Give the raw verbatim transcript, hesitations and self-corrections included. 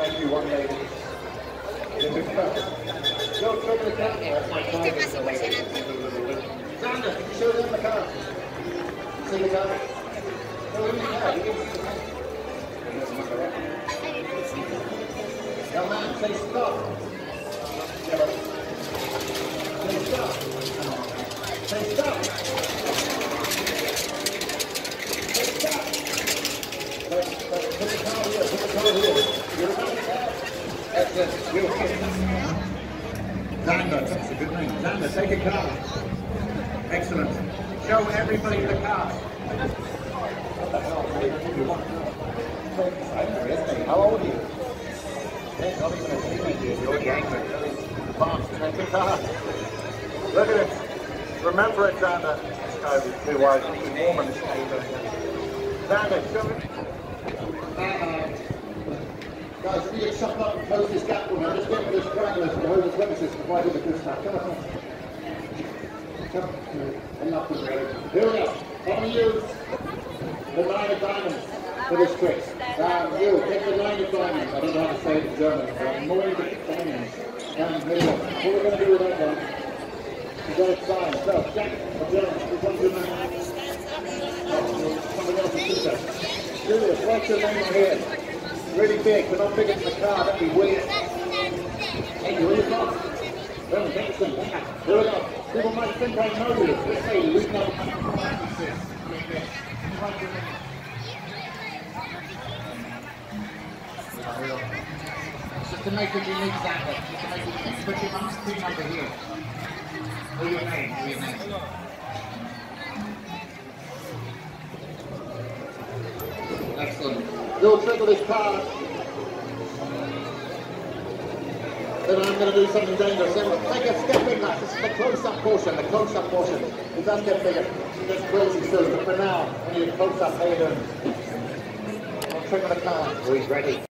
Thank you, one lady. Go trigger the cat now. It's my time. Sandra, can you show them the car? See the car? Oh, you can. You can see the car. Young man, say stop. Say stop. Say stop. Say stop. Put the car here. Put the car here. You're about to car. Excellent. You're okay. Xander, that's a good name. Xander, take a car. Excellent. Show everybody the car. What the hell, mate? You want How old are you? Hey, not even a teenager. You're already angry. Fast, take a car. Look at it. Remember it, Xander. This guy was too wide. He's warm and Xander, show it. Uh, guys, if you get shut up and close this gap for now, just get this triangle to hold this premises provided the good stuff. Come on. Come on. Enough of it. Here we go. I'm going to use the nine of diamonds for this trick. Um, you, take the nine of diamonds. I don't know how to say it in German. But more of the diamonds. And here we go. What we're going to do with that one, we've got it signed. So, Jack, observe. We've got to do that. Somebody else is super. Julius, what's your name on here? Really big, but not big as the car, that'd be weird. Hey, you really got? Well, excellent. Here we go. People might think I know you. Let's see, we know. Just to make it unique, Xander. Just to make it unique. Put your mum's pin over here. Who your name? Who your name? Excellent. You'll trigger this card. Then I'm going to do something dangerous. Take a step in that. This is the close-up portion. The close-up portion. It does get bigger. It gets crazy soon. But for now, I need a close-up. How you doing? I'll trigger the card. He's ready.